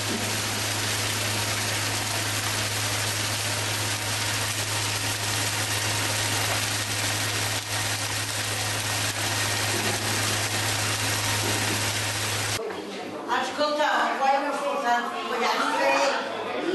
Escolta, quan hem escoltat Pollastre i...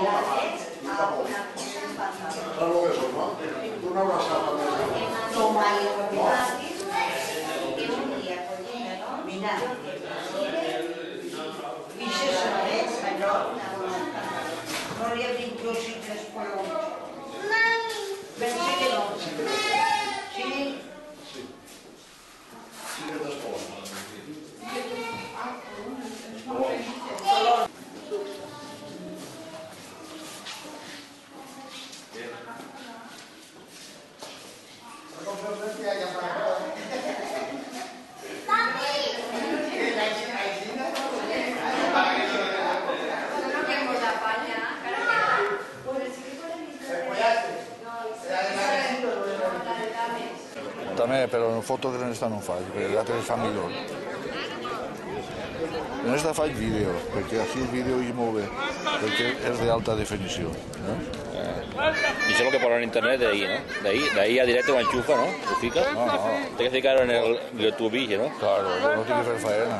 Una abraçada. Toma i mira, pixes allò, no li hem dit dos i tres polons. Ben sí que no. Sí? Sí que t'has polat. També, però en foto que en esta no faig, perquè l'altre fa millor. En esta faig vídeo, perquè aquí el vídeo hi molt bé, perquè és d'alta definició. Y eso es lo que ponen en internet de ahí, ¿no? De ahí a directo lo enchufa, ¿no? Lo fica. No, no. Tienes que ficarlo en el YouTube, ¿no? Claro, no tinc que fer faena.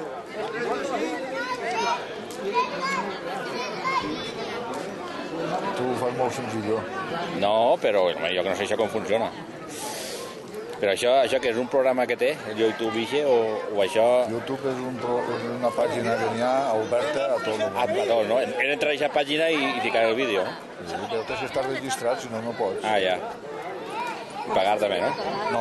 Tu ho fas molt senzilló. No, però jo que no sé això com funciona. Però això que és un programa que té, el YouTube o això... YouTube és una pàgina que n'hi ha oberta a tot el món. A tot, no? He d'entrar a aquesta pàgina i ficar el vídeo, no? Sí, però tens que estar registrat, si no, no pots. Ah, ja. I pagar també, no? No.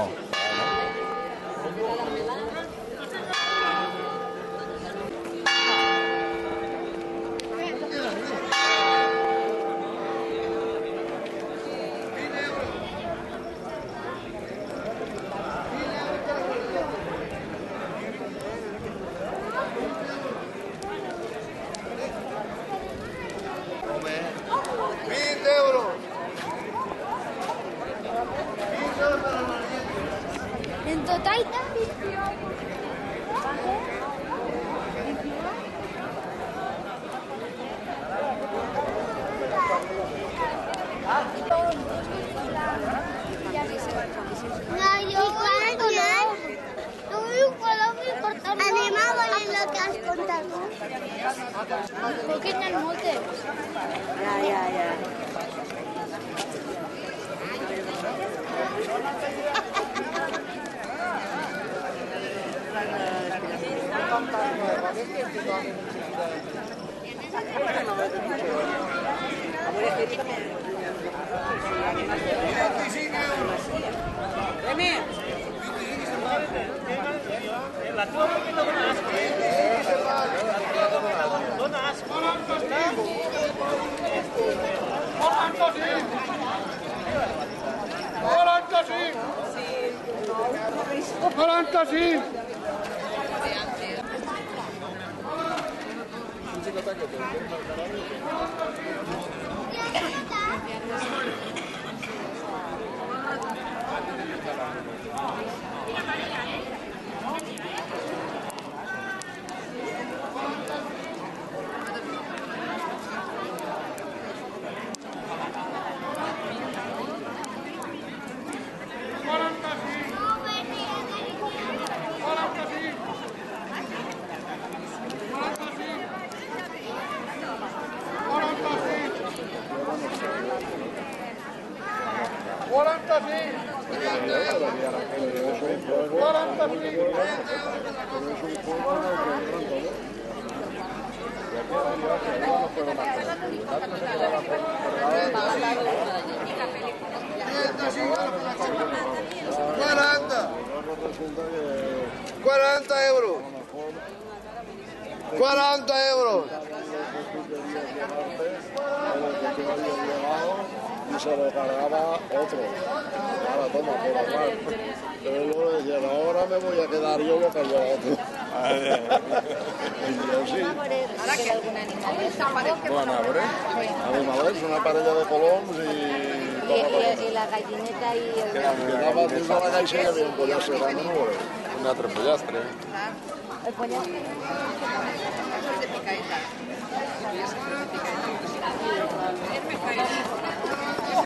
En total, anem a veure el que has contat. Però que n'hi ha moltes. Ja. La tua perquè no dona asco. Dona asco. 45! €40. 40 euros. Y se lo cargaba otro. Ahora toma, por la mano. Pero luego decía, ahora me voy a quedar yo lo que yo otro. Y yo sí. Bueno, animales, una parella de coloms y la gallineta y el... Quedava dins de la caixa i hi havia un pollastre grande, no ho veus? un altre pollastre. El pollastre. Eso es de picaeta. Si tuviese que ser de picaeta.